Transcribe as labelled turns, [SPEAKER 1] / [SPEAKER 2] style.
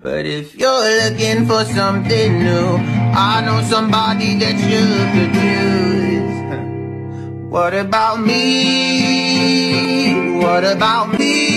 [SPEAKER 1] But if you're looking for something new, I know somebody that you could use. What about me? What about me?